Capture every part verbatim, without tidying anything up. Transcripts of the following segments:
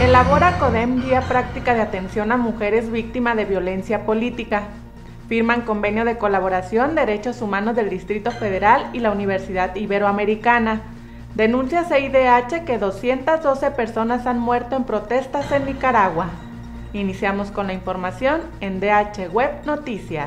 Elabora CODEM guía práctica de atención a mujeres víctimas de violencia política. Firman convenio de colaboración Derechos Humanos del Distrito Federal y la Universidad Iberoamericana. Denuncia C I D H que doscientas doce personas han muerto en protestas en Nicaragua. Iniciamos con la información en D H Web Noticias.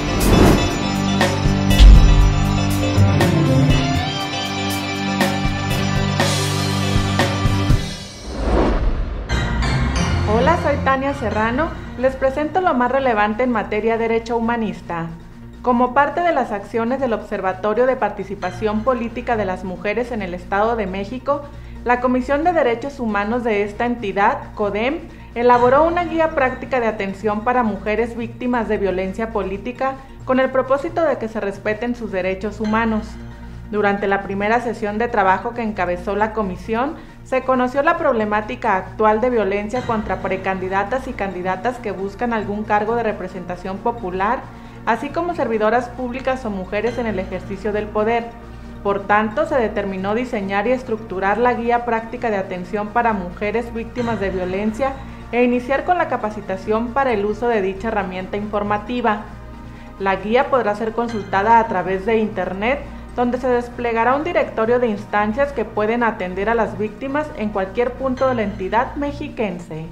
Hola, soy Tania Serrano, les presento lo más relevante en materia de derecho humanista. Como parte de las acciones del Observatorio de Participación Política de las Mujeres en el Estado de México, la Comisión de Derechos Humanos de esta entidad, CODEM, elaboró una guía práctica de atención para mujeres víctimas de violencia política con el propósito de que se respeten sus derechos humanos. Durante la primera sesión de trabajo que encabezó la comisión, se conoció la problemática actual de violencia contra precandidatas y candidatas que buscan algún cargo de representación popular, así como servidoras públicas o mujeres en el ejercicio del poder. Por tanto, se determinó diseñar y estructurar la guía práctica de atención para mujeres víctimas de violencia e iniciar con la capacitación para el uso de dicha herramienta informativa. La guía podrá ser consultada a través de Internet, donde se desplegará un directorio de instancias que pueden atender a las víctimas en cualquier punto de la entidad mexiquense.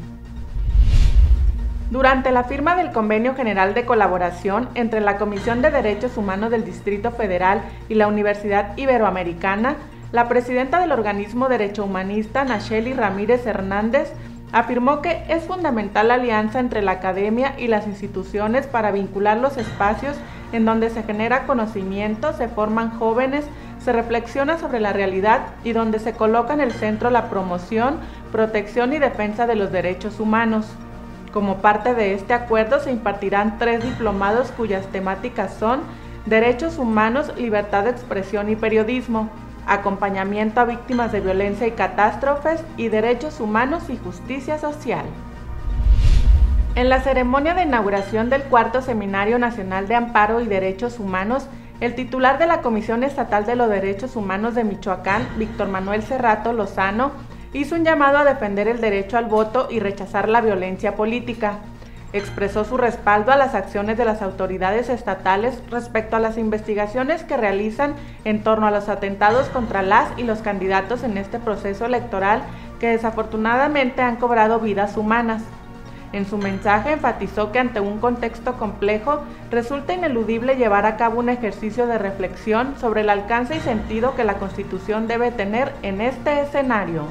Durante la firma del Convenio General de Colaboración entre la Comisión de Derechos Humanos del Distrito Federal y la Universidad Iberoamericana, la presidenta del organismo Derecho Humanista, Nacheli Ramírez Hernández, afirmó que es fundamental la alianza entre la academia y las instituciones para vincular los espacios en donde se genera conocimiento, se forman jóvenes, se reflexiona sobre la realidad y donde se coloca en el centro la promoción, protección y defensa de los derechos humanos. Como parte de este acuerdo se impartirán tres diplomados cuyas temáticas son Derechos Humanos, Libertad de Expresión y Periodismo, Acompañamiento a Víctimas de Violencia y Catástrofes y Derechos Humanos y Justicia Social. En la ceremonia de inauguración del cuarto Seminario Nacional de Amparo y Derechos Humanos, el titular de la Comisión Estatal de los Derechos Humanos de Michoacán, Víctor Manuel Cerrato Lozano, hizo un llamado a defender el derecho al voto y rechazar la violencia política. Expresó su respaldo a las acciones de las autoridades estatales respecto a las investigaciones que realizan en torno a los atentados contra las y los candidatos en este proceso electoral que desafortunadamente han cobrado vidas humanas. En su mensaje enfatizó que ante un contexto complejo resulta ineludible llevar a cabo un ejercicio de reflexión sobre el alcance y sentido que la Constitución debe tener en este escenario.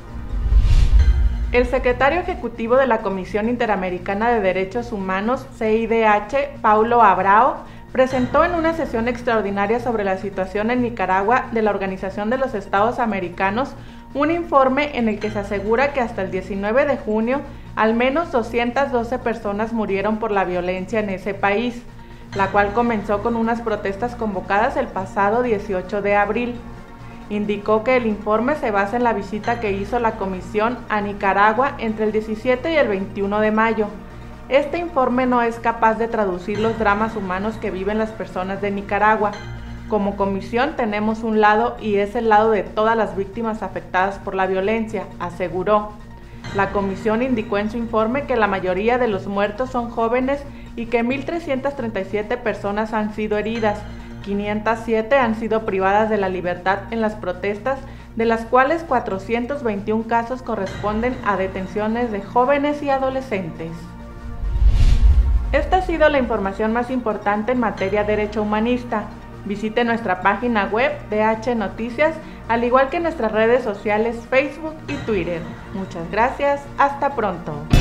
El secretario ejecutivo de la Comisión Interamericana de Derechos Humanos, C I D H, Paulo Abrao, presentó en una sesión extraordinaria sobre la situación en Nicaragua de la Organización de los Estados Americanos un informe en el que se asegura que hasta el diecinueve de junio al menos doscientas doce personas murieron por la violencia en ese país, la cual comenzó con unas protestas convocadas el pasado dieciocho de abril. Indicó que el informe se basa en la visita que hizo la Comisión a Nicaragua entre el diecisiete y el veintiuno de mayo. Este informe no es capaz de traducir los dramas humanos que viven las personas de Nicaragua. Como comisión tenemos un lado y es el lado de todas las víctimas afectadas por la violencia, aseguró. La comisión indicó en su informe que la mayoría de los muertos son jóvenes y que mil trescientas treinta y siete personas han sido heridas, quinientas siete han sido privadas de la libertad en las protestas, de las cuales cuatrocientos veintiún casos corresponden a detenciones de jóvenes y adolescentes. Esta ha sido la información más importante en materia de derecho humanista. Visite nuestra página web D H Noticias, al igual que nuestras redes sociales Facebook y Twitter. Muchas gracias, hasta pronto.